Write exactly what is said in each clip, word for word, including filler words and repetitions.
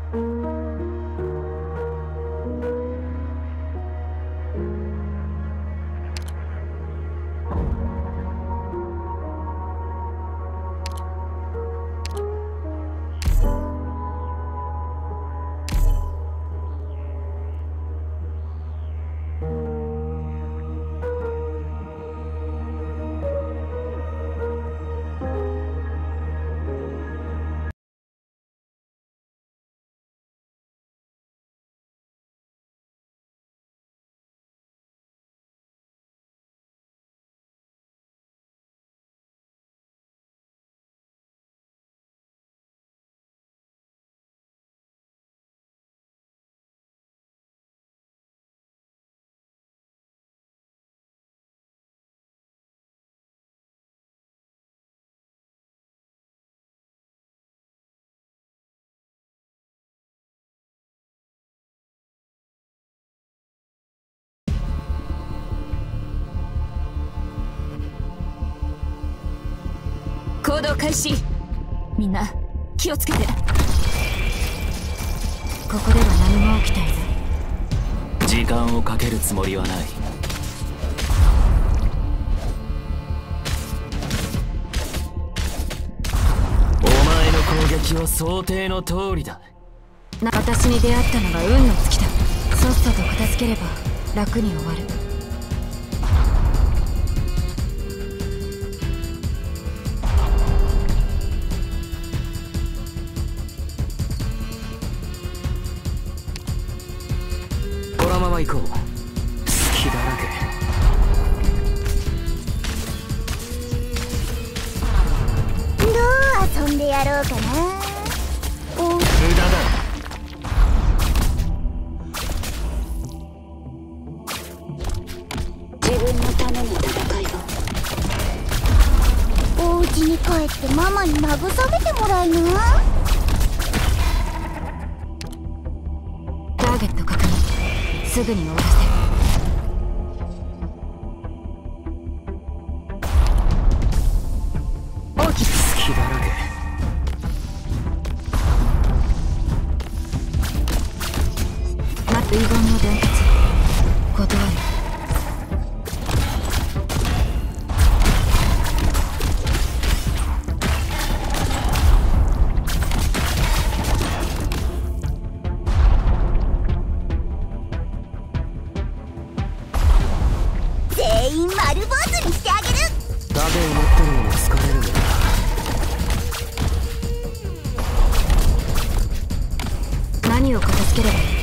行動開始。みんな気をつけて。ここでは何も起きていない。 時間をかけるつもりはない。お前の攻撃は想定の通りだ。 な私に出会ったのが運の尽きだ。さっさと片付ければ楽に終わる。 このまま行こう。隙だらけ。 どう遊んでやろうかな。お無駄だ。 自分のための戦いを。お家に帰ってママに慰めてもらいな。 ターゲット確認。すぐに終わらせる。大きく隙だらけ。 待って遺言の伝達断る。 全員丸坊主にしてあげる。 盾を持ってるのも疲れるんだ。 何を片付ければいい。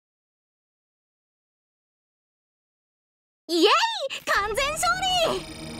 イエイ、完全勝利。